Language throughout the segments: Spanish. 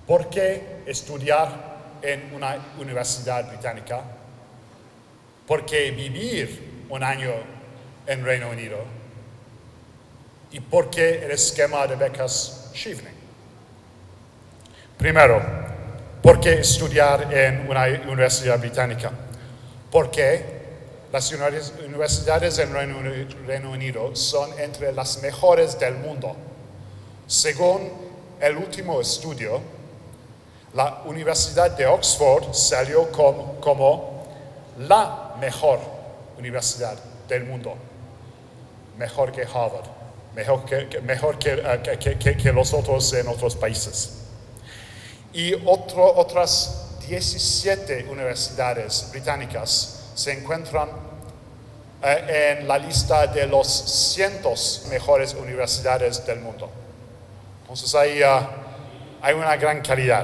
¿Por qué estudiar en una universidad británica? ¿Por qué vivir un año en Reino Unido? ¿Y por qué el esquema de becas Chevening? Primero, ¿por qué estudiar en una universidad británica? Porque las universidades en Reino Unido son entre las mejores del mundo. Según el último estudio, la Universidad de Oxford salió como la mejor universidad del mundo. Mejor que Harvard, mejor que los otros en otros países. Y otras 17 universidades británicas se encuentran en la lista de los cientos mejores universidades del mundo. Entonces hay una gran calidad.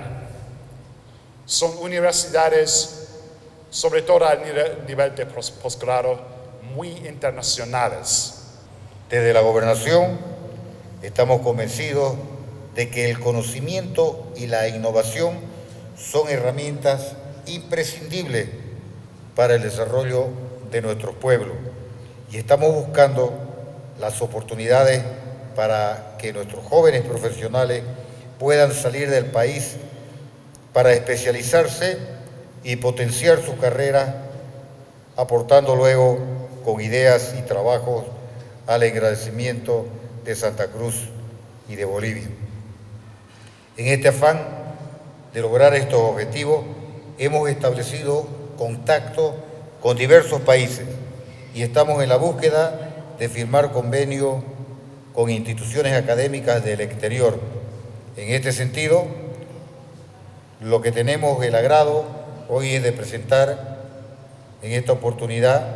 Son universidades, sobre todo a nivel de posgrado, muy internacionales. Desde la Gobernación estamos convencidos de que el conocimiento y la innovación son herramientas imprescindibles para el desarrollo de nuestro pueblo y estamos buscando las oportunidades para que nuestros jóvenes profesionales puedan salir del país para especializarse y potenciar su carrera, aportando luego con ideas y trabajos al engrandecimiento de Santa Cruz y de Bolivia. En este afán de lograr estos objetivos, hemos establecido contacto con diversos países y estamos en la búsqueda de firmar convenios con instituciones académicas del exterior. En este sentido, lo que tenemos el agrado hoy es de presentar en esta oportunidad,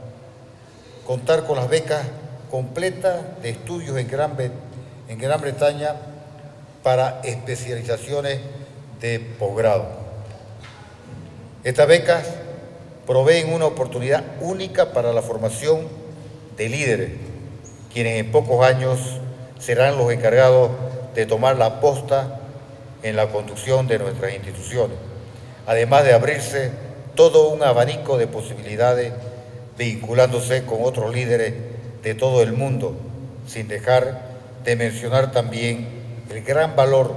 contar con las becas completas de estudios en Gran Bretaña para especializaciones de posgrado. Estas becas proveen una oportunidad única para la formación de líderes, quienes en pocos años serán los encargados de tomar la posta en la conducción de nuestras instituciones, además de abrirse todo un abanico de posibilidades vinculándose con otros líderes de todo el mundo, sin dejar de mencionar también el gran valor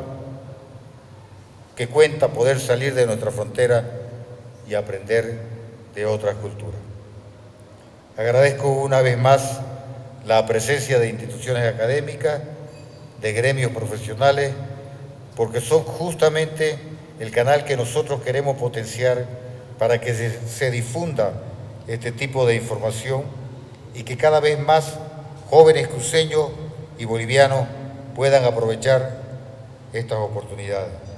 que cuenta poder salir de nuestra frontera y aprender de otras culturas. Agradezco una vez más la presencia de instituciones académicas, de gremios profesionales, porque son justamente el canal que nosotros queremos potenciar para que se difunda este tipo de información y que cada vez más jóvenes cruceños y bolivianos puedan aprovechar estas oportunidades.